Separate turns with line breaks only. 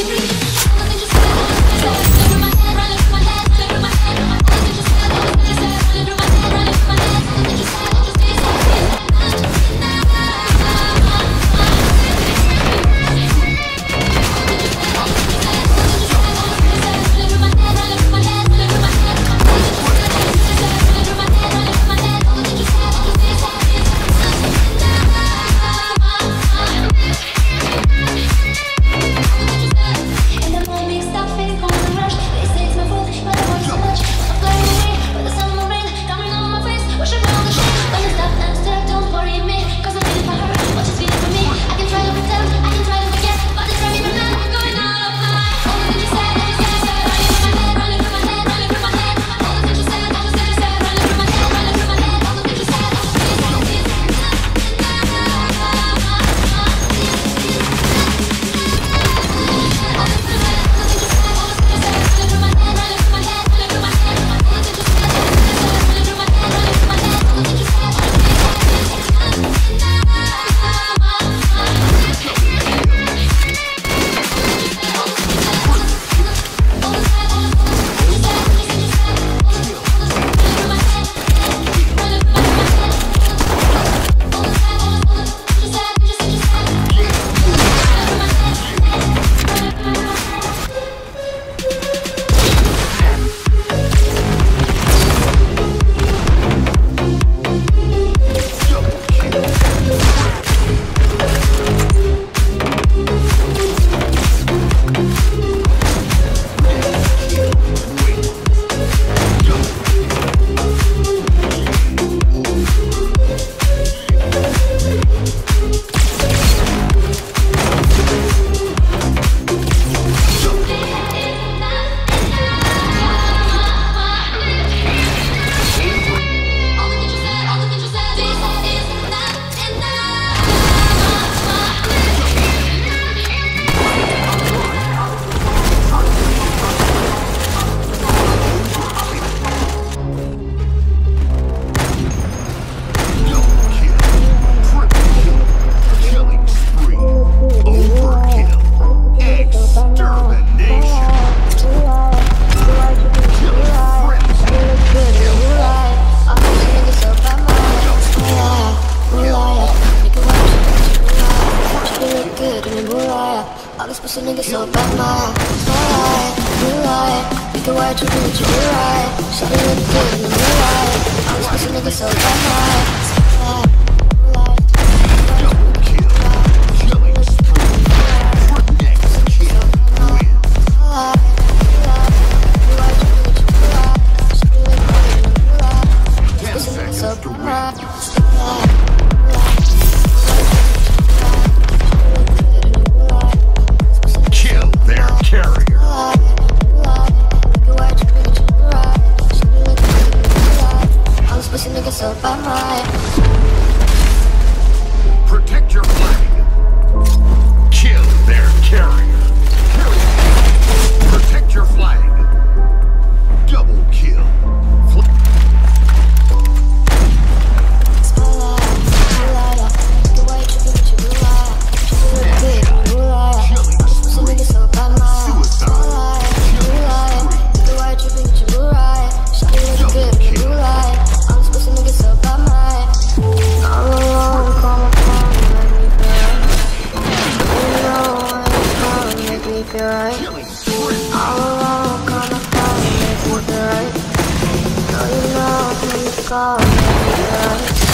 All these pussy niggas so bad, my you lie. You can wear it, you do what you do right. Shawty look good in the moonlight. All these pussy niggas so bad, my so by my
protect your flag. Kill their carrier. Protect your flag. Double kill.
Right. All alone, come and make me right. No, you know, when you call me right.